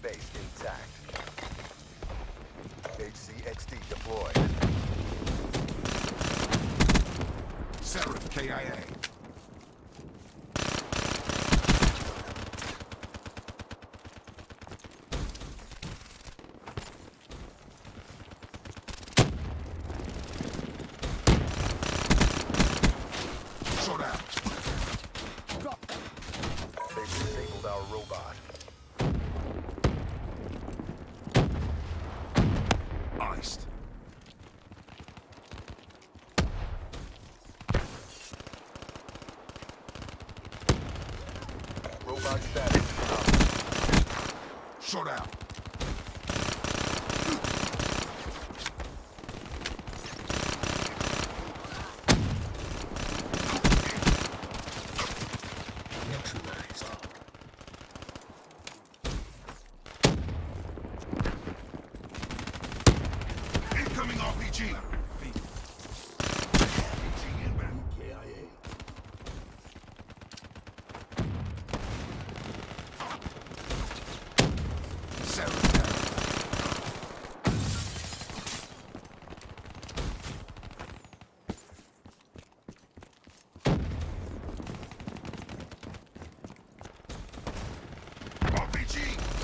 base intact. HCXD deployed. Seraph KIA. Shut out. They've disabled our robot. Iced. Robot status. Shut out. Neutralized. Incoming RPG. RPG inbound. KIA. Seraph down. RPG.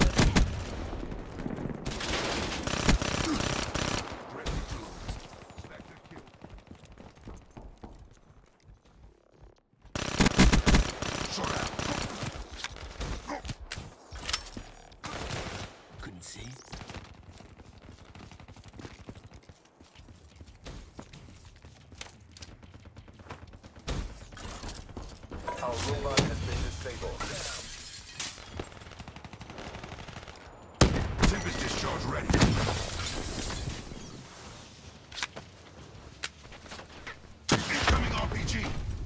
Ready to Vector kill. Shut out. Couldn't see. Our robot has been disabled. Tempest discharge ready. Incoming RPG.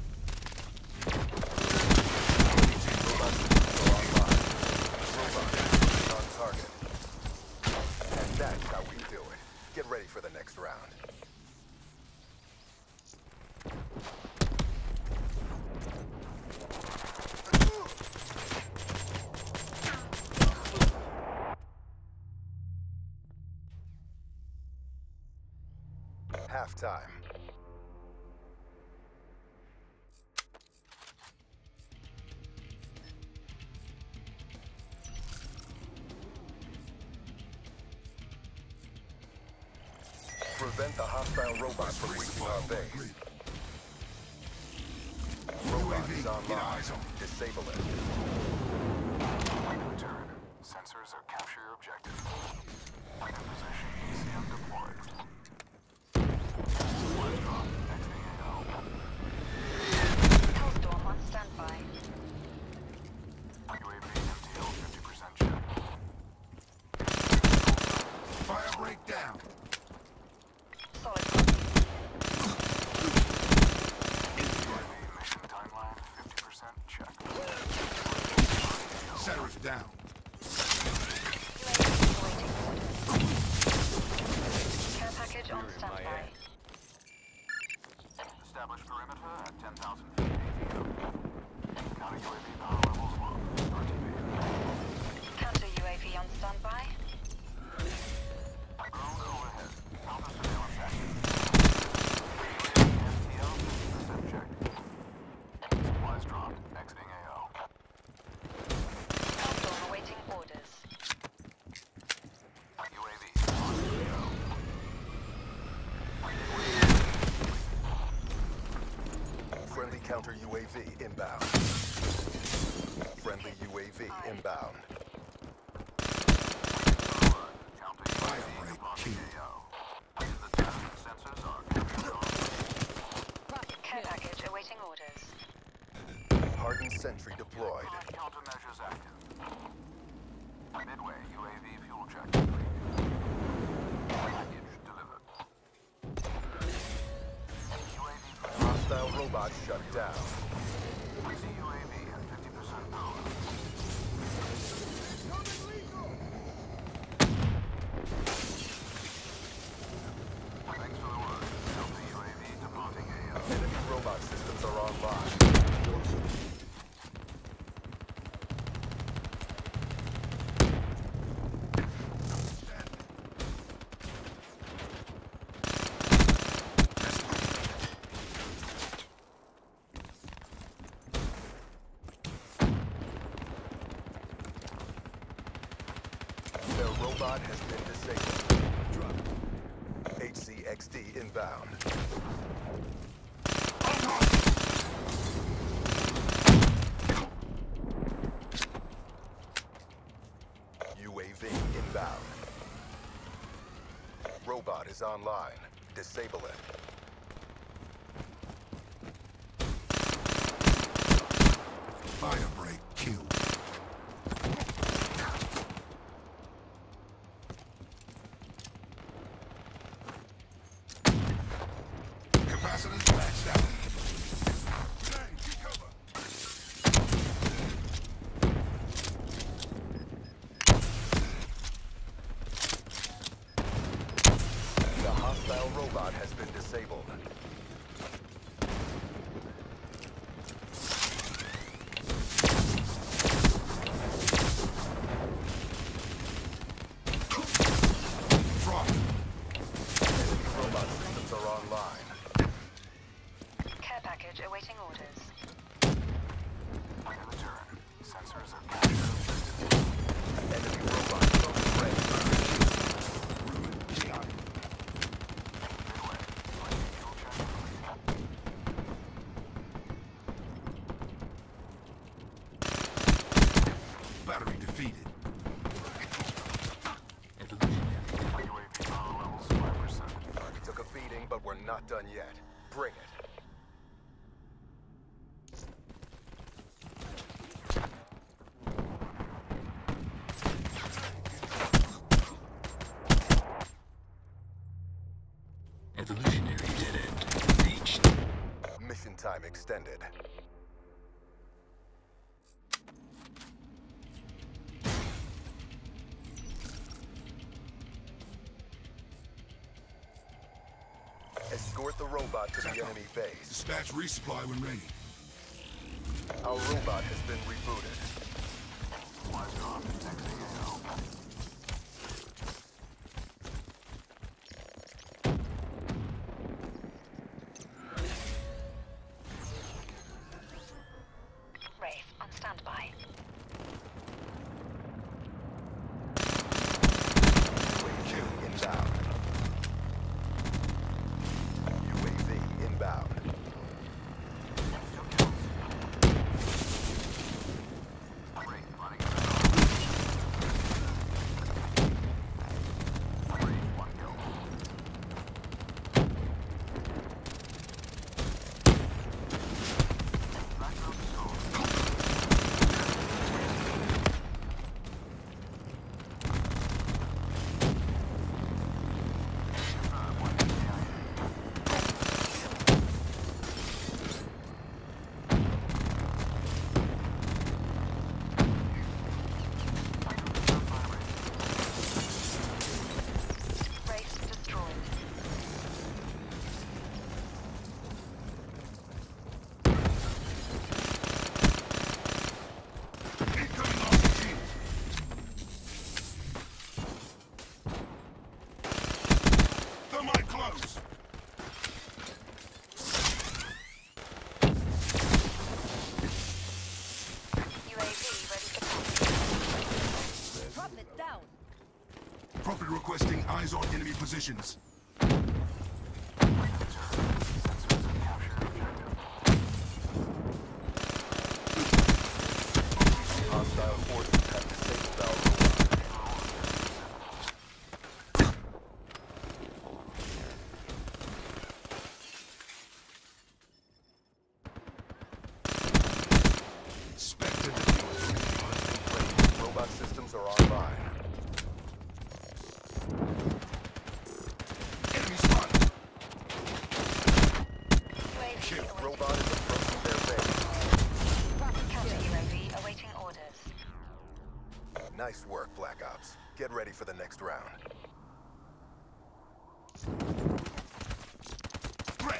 On target. And that's how we do it. Get ready for the next round. Halftime. Prevent the hostile robot from reaching our base. Robot is UAV, get online. eyes on. Disable it. Return. Sensors are capture your objective. In position. ECM deployed. Supplies drop. Exiting AO. Hellstorm on standby. UAV MTL 50% check. Fire breakdown. Solid. UAV mission timeline 50% check. Seraph down. UAV waiting orders. Care package on standby. Establish perimeter at 10,000 feet ATO. Counter UAV power levels low. RTV. Counter UAV on standby. Drone overhead. Counter surveillance active. MTL 50% check. Supplies dropped. Exiting AO. Hellstorm awaiting orders. UAV on AO. Friendly counter UAV inbound. Friendly UAV inbound. Fire break key. Care package awaiting orders. Hardened sentry deployed. Countermeasures active. Midway, UAV fuel check. Package delivered. UAV Hostile robot shut down. see UAV at 50% power. Thanks for the word. Delta UAV departing AO. Enemy robot systems are online. robot has been disabled. HCXD inbound. UAV inbound. Robot is online. Disable it. Fire break Q. Capacitors maxed out. Hey, get cover. The hostile robot has been disabled. Front. Enemy robot systems are online. Care package awaiting orders. Under the turret. Sensors are captured. Enemy robot is on the way. Midway. Fuel check. Battery defeated. Evolutionary. UAV power levels 5%. Target took a beating, but we're not done yet. Bring it. Evolutionary dead end reached. Mission time extended. Escort the robot to the enemy base. Dispatch resupply when ready. Our robot has been rebooted. Supplies dropped. Exiting AO. Wraith on standby. UAV inbound. UAV inbound. Rate running at the Rate 1 kill. Background stone. One KIA. Wraith destroyed. Incoming RPG. Thermite close. UAV ready to Drop it down. Prophet requesting eyes on enemy positions. Hostile forces have disabled our robot. Spectre defeated. Robot systems are online. Enemy spotted. UAV Robot is approaching their base. Counter UAV awaiting orders. Nice work, Black Ops. Get ready for the next round. Threat.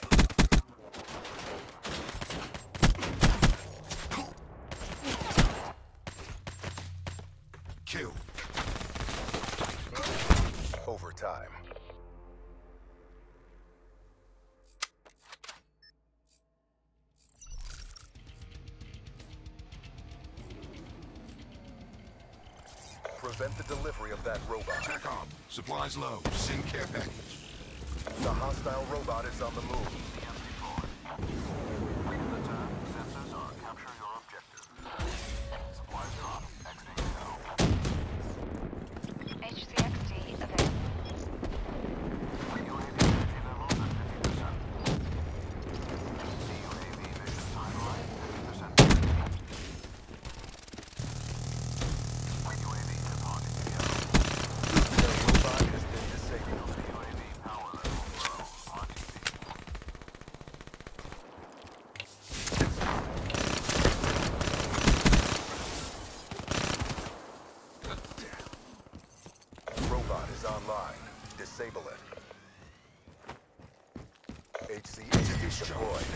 Kill. Overtime. prevent the delivery of that robot. TACOM, supplies low. Send care package. The hostile robot is on the move. CMC forward. Read the turn. Sensors are capture your objective. Supplies drop. Exiting AO. HCXD available. UAV energy levels at 50%. CUAV mission timeline 50%. UAV departing AO. The robot has been disabled. UAV power level low. RTB. Robot is online. Disable it. HCH deployed.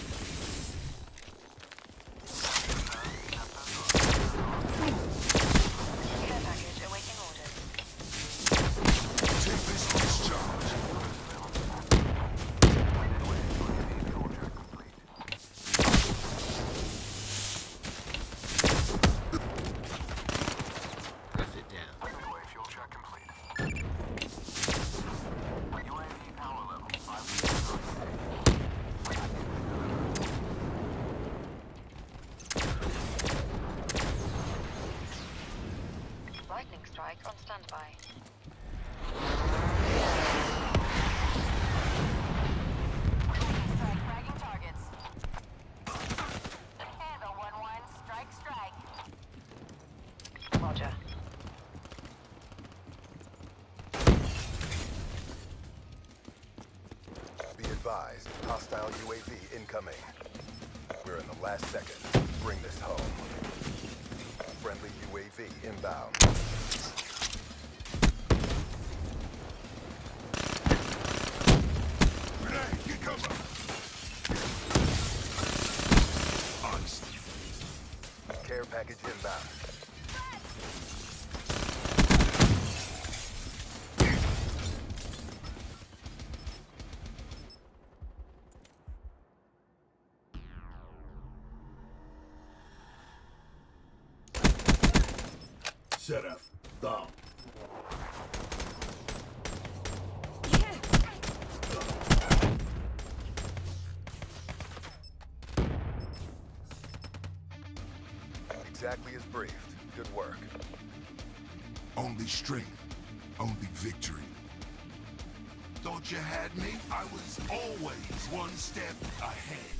Care package awaiting orders. Take this discharge. UAV fuel check complete. Rough it down. Midway fuel check complete. UAV power level 5%. Lightning strike on standby. Strike fragging targets. Handle 1-1. Strike. Roger. Be advised, hostile UAV incoming. We're in the last second. Bring this home. Friendly UAV inbound. Grenade, get cover. Ice. Care package inbound. Setup. Down. Exactly as briefed. Good work. Only strength. Only victory. Thought you had me? I was always one step ahead.